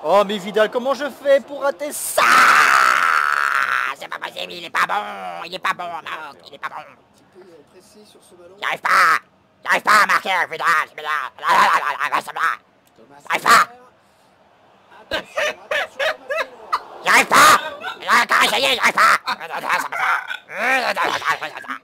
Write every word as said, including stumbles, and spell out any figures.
Oh, mais Vidal, comment je fais pour rater ça? C'est pas possible, il est pas bon, il est pas bon, Marc, il est pas bon. Un petit peu euh, précis sur ce ballon. J'arrive pas, j'arrive pas à marquer, Vidal, c'est bien, là, là, là, là, là, c'est bien. Thomas J'arrive pas, Attention, attention, Thomas Müller. j'arrive pas, j'ai encore essayé, j'arrive pas.